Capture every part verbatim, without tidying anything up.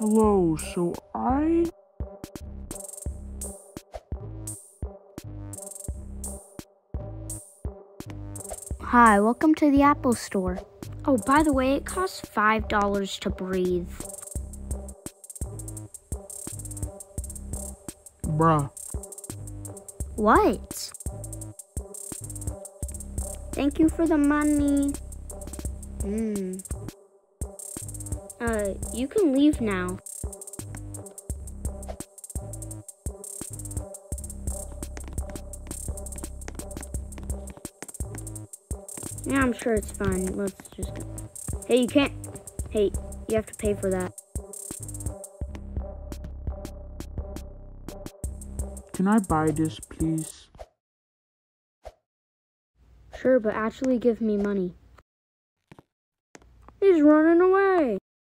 Hello, so I... Hi, welcome to the Apple Store. Oh, by the way, it costs five dollars to breathe. Bruh. What? Thank you for the money. Hmm. Uh, you can leave now. Yeah, I'm sure it's fine. Let's just go. Hey, you can't. Hey, you have to pay for that. Can I buy this, please? Sure, but actually give me money. He's running away.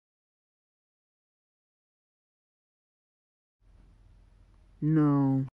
No.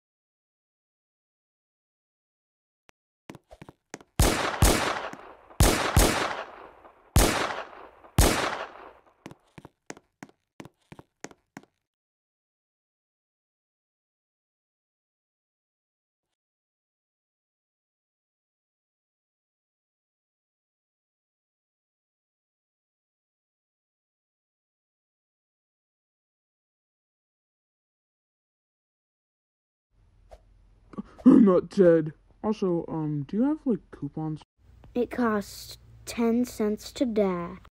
I'm not dead. Also, um, do you have, like, coupons? It costs ten cents to die.